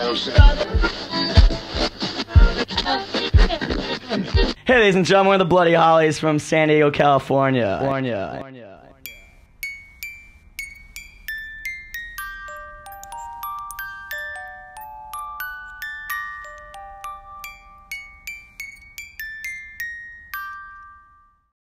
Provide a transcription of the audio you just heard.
Hey, ladies and gentlemen, we're the Bloody Hollies from San Diego, California.